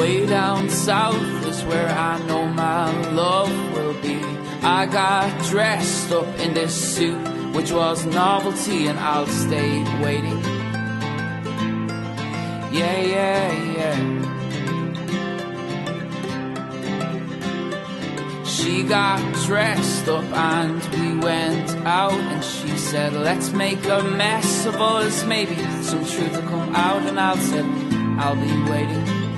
Way down south is where I know my love will be. I got dressed up in this suit, which was novelty, and I'll stay waiting. Yeah, yeah, yeah. She got dressed up and we went out, and she said, let's make a mess of us, maybe some truth will come out. And I said, I'll be waiting.